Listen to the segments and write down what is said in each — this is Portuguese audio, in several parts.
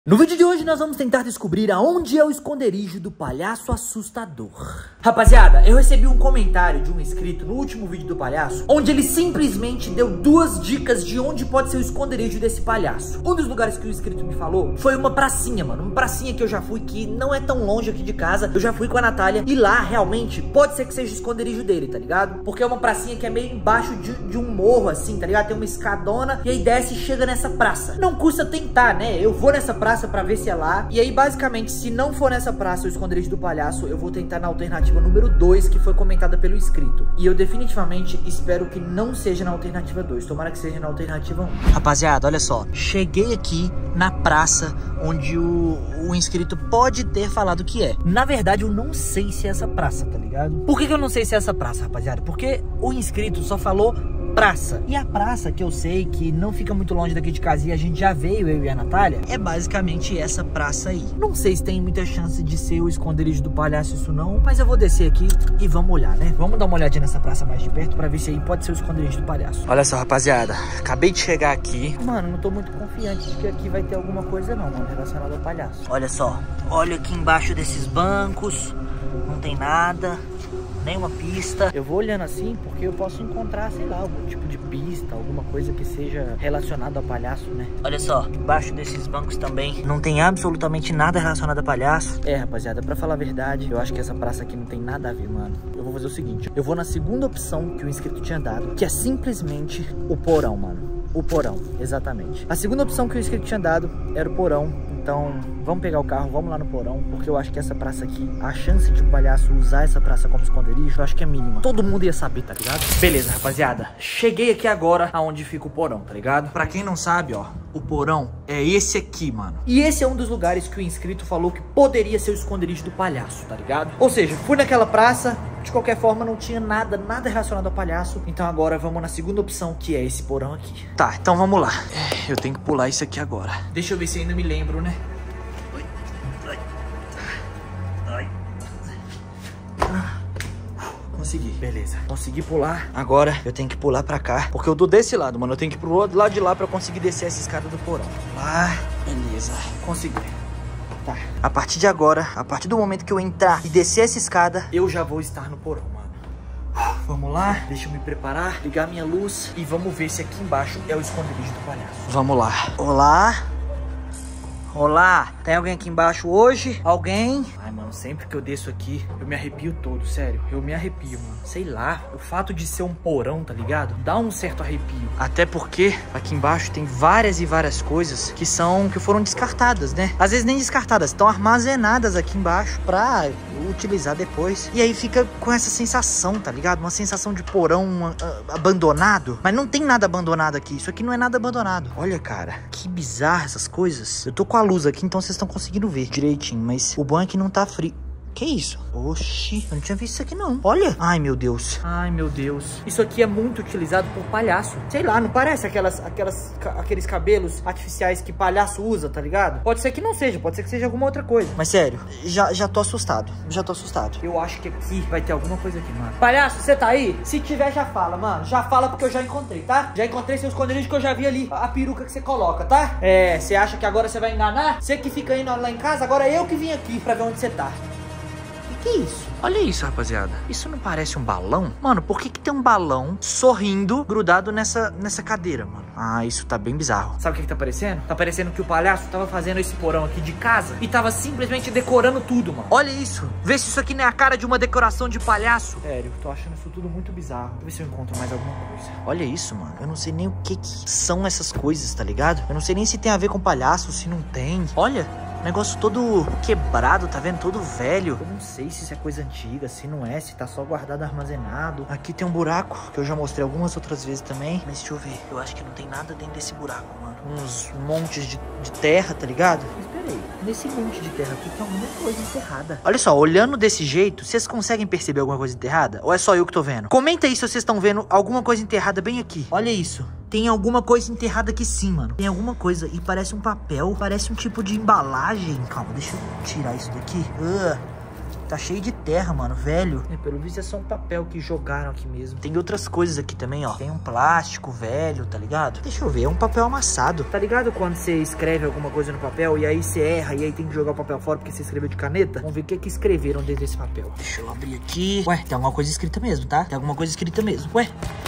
No vídeo de hoje nós vamos tentar descobrir aonde é o esconderijo do palhaço assustador. Rapaziada, eu recebi um comentário de um inscrito no último vídeo do palhaço, onde ele simplesmente deu duas dicas de onde pode ser o esconderijo desse palhaço. Um dos lugares que o inscrito me falou foi uma pracinha, mano. Uma pracinha que eu já fui, que não é tão longe aqui de casa. Eu já fui com a Natália e lá realmente pode ser que seja o esconderijo dele, tá ligado? Porque é uma pracinha que é meio embaixo de um morro assim, tá ligado? Tem uma escadona e aí desce e chega nessa praça. Não custa tentar, né? Eu vou nessa praça pra ver se é lá. E aí basicamente, se não for nessa praça o esconderijo do palhaço, eu vou tentar na alternativa número 2, que foi comentada pelo inscrito. E eu definitivamente espero que não seja na alternativa 2. Tomara que seja na alternativa 1. Rapaziada, olha só. Cheguei aqui na praça onde o inscrito pode ter falado que é. Na verdade, eu não sei se é essa praça, tá ligado? Por que eu não sei se é essa praça, rapaziada? Porque o inscrito só falou praça. E a praça que eu sei que não fica muito longe daqui de casa e a gente já veio, eu e a Natália, é basicamente essa praça aí. Não sei se tem muita chance de ser o esconderijo do palhaço isso não, mas eu vou descer aqui e vamos olhar, né? Vamos dar uma olhadinha nessa praça mais de perto pra ver se aí pode ser o esconderijo do palhaço. Olha só, rapaziada, acabei de chegar aqui. Mano, não tô muito confiante de que aqui vai ter alguma coisa não, mano, relacionada ao palhaço. Olha só, olha aqui embaixo desses bancos, não tem nada. Nenhuma pista. Eu vou olhando assim porque eu posso encontrar, sei lá, algum tipo de pista, alguma coisa que seja relacionada ao palhaço, né? Olha só, embaixo desses bancos também não tem absolutamente nada relacionado a palhaço. É, rapaziada, pra falar a verdade, eu acho que essa praça aqui não tem nada a ver, mano. Eu vou fazer o seguinte, eu vou na segunda opção que o inscrito tinha dado, que é simplesmente o porão, mano. O porão, exatamente. A segunda opção que o inscrito tinha dado era o porão. Então, vamos pegar o carro, vamos lá no porão, porque eu acho que essa praça aqui, a chance de o palhaço usar essa praça como esconderijo, eu acho que é mínima. Todo mundo ia saber, tá ligado? Beleza, rapaziada. Cheguei aqui agora aonde fica o porão, tá ligado? Pra quem não sabe, ó, o porão é esse aqui, mano. E esse é um dos lugares que o inscrito falou que poderia ser o esconderijo do palhaço, tá ligado? Ou seja, fui naquela praça, de qualquer forma não tinha nada relacionado ao palhaço. Então agora vamos na segunda opção, que é esse porão aqui. Tá, então vamos lá. Eu tenho que pular isso aqui agora. Deixa eu ver se ainda me lembro, né? Consegui, beleza. Consegui pular. Agora eu tenho que pular pra cá, porque eu tô desse lado, mano. Eu tenho que ir pro outro lado de lá pra conseguir descer essa escada do porão. Ah, beleza. Consegui. Tá. A partir de agora, a partir do momento que eu entrar e descer essa escada, eu já vou estar no porão, mano. Vamos lá, deixa eu me preparar, ligar minha luz e vamos ver se aqui embaixo é o esconderijo do palhaço. Vamos lá. Olá. Olá, tem alguém aqui embaixo hoje? Alguém? Ai, mano, sempre que eu desço aqui, eu me arrepio todo, sério. Eu me arrepio, mano. Sei lá, o fato de ser um porão, tá ligado? Dá um certo arrepio. Até porque aqui embaixo tem várias e várias coisas que foram descartadas, né? Às vezes nem descartadas, estão armazenadas aqui embaixo pra utilizar depois. E aí fica com essa sensação, tá ligado? Uma sensação de porão abandonado. Mas não tem nada abandonado aqui. Isso aqui não é nada abandonado. Olha, cara, que bizarro essas coisas. Eu tô com a luz aqui, então vocês estão conseguindo ver direitinho, mas o bom é que não tá frio. Que isso? Oxi, eu não tinha visto isso aqui não. Olha. Ai, meu Deus. Ai, meu Deus. Isso aqui é muito utilizado por palhaço. Sei lá, não parece aqueles cabelos artificiais que palhaço usa, tá ligado? Pode ser que não seja, pode ser que seja alguma outra coisa. Mas sério, já tô assustado. Já tô assustado. Eu acho que aqui vai ter alguma coisa aqui, mano. Palhaço, você tá aí? Se tiver, já fala, mano. Já fala porque eu já encontrei, tá? Já encontrei seu esconderijo que eu já vi ali. A peruca que você coloca, tá? É, você acha que agora você vai enganar? Você que fica indo lá em casa, agora eu que vim aqui pra ver onde você tá. Que isso? Olha isso, rapaziada. Isso não parece um balão? Mano, por que tem um balão sorrindo grudado nessa cadeira, mano? Ah, isso tá bem bizarro. Sabe o que tá parecendo? Tá parecendo que o palhaço tava fazendo esse porão aqui de casa e tava simplesmente decorando tudo, mano. Olha isso. Vê se isso aqui não é a cara de uma decoração de palhaço. Sério, tô achando isso tudo muito bizarro. Vou ver se eu encontro mais alguma coisa. Olha isso, mano. Eu não sei nem o que são essas coisas, tá ligado? Eu não sei nem se tem a ver com palhaço, se não tem. Olha. Negócio todo quebrado, tá vendo? Todo velho. Eu não sei se isso é coisa antiga, se não é, se tá só guardado, armazenado. Aqui tem um buraco, que eu já mostrei algumas outras vezes também. Mas deixa eu ver. Eu acho que não tem nada dentro desse buraco, mano. Uns montes de terra, tá ligado? Mas peraí, nesse monte de terra aqui tem alguma coisa enterrada. Olha só, olhando desse jeito, vocês conseguem perceber alguma coisa enterrada? Ou é só eu que tô vendo? Comenta aí se vocês estão vendo alguma coisa enterrada bem aqui. Olha isso. Tem alguma coisa enterrada aqui sim, mano. Tem alguma coisa. E parece um papel. Parece um tipo de embalagem. Calma, deixa eu tirar isso daqui. Tá cheio de terra, mano, velho. Pelo visto é só um papel que jogaram aqui mesmo. Tem outras coisas aqui também, ó. Tem um plástico velho, tá ligado? Deixa eu ver, é um papel amassado. Tá ligado quando você escreve alguma coisa no papel e aí você erra e aí tem que jogar o papel fora porque você escreveu de caneta? Vamos ver o que é que escreveram dentro desse papel. Deixa eu abrir aqui. Ué, tem alguma coisa escrita mesmo, tá? Tem alguma coisa escrita mesmo. Ué.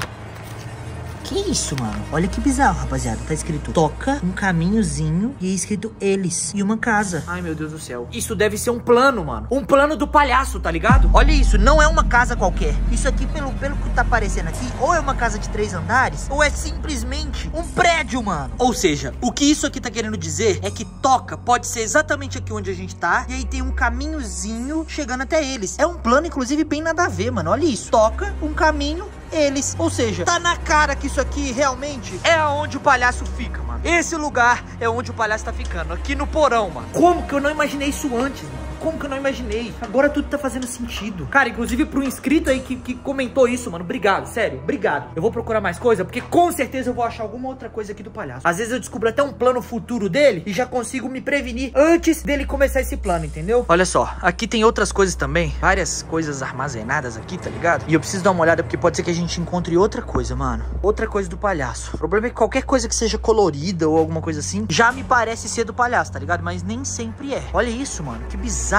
Que isso, mano? Olha que bizarro, rapaziada. Tá escrito toca, um caminhozinho e é escrito eles e uma casa. Ai, meu Deus do céu. Isso deve ser um plano, mano. Um plano do palhaço, tá ligado? Olha isso, não é uma casa qualquer. Isso aqui, pelo que tá aparecendo aqui, ou é uma casa de 3 andares, ou é simplesmente um prédio, mano. Ou seja, o que isso aqui tá querendo dizer é que toca pode ser exatamente aqui onde a gente tá, e aí tem um caminhozinho chegando até eles. É um plano, inclusive, bem nada a ver, mano. Olha isso. Toca, um caminho, eles. Ou seja, tá na cara que isso aqui realmente é onde o palhaço fica, mano. Esse lugar é onde o palhaço tá ficando, aqui no porão, mano. Como que eu não imaginei isso antes, mano? Como que eu não imaginei? Agora tudo tá fazendo sentido. Cara, inclusive pro inscrito aí que comentou isso, mano. Obrigado, sério, obrigado. Eu vou procurar mais coisa, porque com certeza eu vou achar alguma outra coisa aqui do palhaço. Às vezes eu descubro até um plano futuro dele e já consigo me prevenir antes dele começar esse plano, entendeu? Olha só, aqui tem outras coisas também. Várias coisas armazenadas aqui, tá ligado? E eu preciso dar uma olhada, porque pode ser que a gente encontre outra coisa, mano. Outra coisa do palhaço. O problema é que qualquer coisa que seja colorida ou alguma coisa assim, já me parece ser do palhaço, tá ligado? Mas nem sempre é. Olha isso, mano, que bizarro.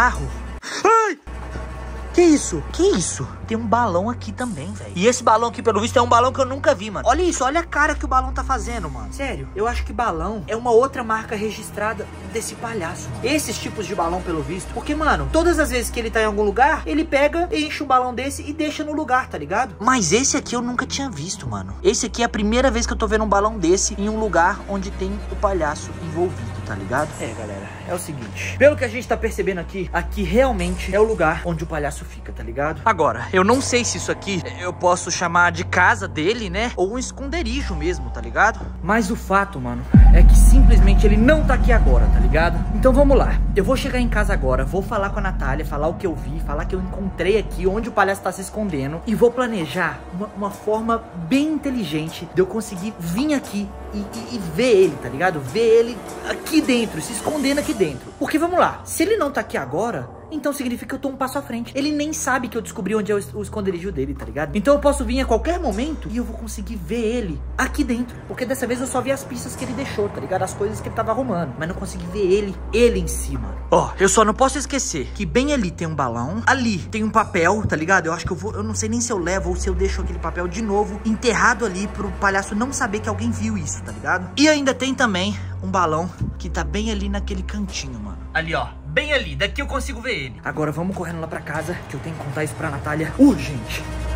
Ai! Que isso? Que isso? Tem um balão aqui também, velho. E esse balão aqui, pelo visto, é um balão que eu nunca vi, mano. Olha isso, olha a cara que o balão tá fazendo, mano. Sério, eu acho que balão é uma outra marca registrada desse palhaço, mano. Esses tipos de balão, pelo visto. Porque, mano, todas as vezes que ele tá em algum lugar, ele pega, enche um balão desse e deixa no lugar, tá ligado? Mas esse aqui eu nunca tinha visto, mano. Esse aqui é a primeira vez que eu tô vendo um balão desse em um lugar onde tem o palhaço envolvido, tá ligado? É, galera, é o seguinte. Pelo que a gente tá percebendo aqui, aqui realmente é o lugar onde o palhaço fica, tá ligado? Agora, eu não sei se isso aqui eu posso chamar de casa dele, né? Ou um esconderijo mesmo, tá ligado? Mas o fato, mano, é que simplesmente ele não tá aqui agora, tá ligado? Então vamos lá. Eu vou chegar em casa agora, vou falar com a Natália, falar o que eu vi, falar que eu encontrei aqui onde o palhaço tá se escondendo e vou planejar uma forma bem inteligente de eu conseguir vir aqui e ver ele, tá ligado? Ver ele aqui dentro, se escondendo aqui dentro. Porque vamos lá, se ele não tá aqui agora, então significa que eu tô um passo à frente. Ele nem sabe que eu descobri onde é o esconderijo dele, tá ligado? Então eu posso vir a qualquer momento e eu vou conseguir ver ele aqui dentro. Porque dessa vez eu só vi as pistas que ele deixou, tá ligado? As coisas que ele tava arrumando. Mas não consegui ver ele em si, mano. Ó, eu só não posso esquecer que bem ali tem um balão, ali tem um papel, tá ligado? Eu acho que eu não sei nem se eu levo ou se eu deixo aquele papel de novo enterrado ali pro palhaço não saber que alguém viu isso, tá ligado? E ainda tem também um balão que tá bem ali naquele cantinho, mano. Ali, ó. Bem ali. Daqui eu consigo ver ele. Agora vamos correndo lá pra casa, que eu tenho que contar isso pra Natália urgente.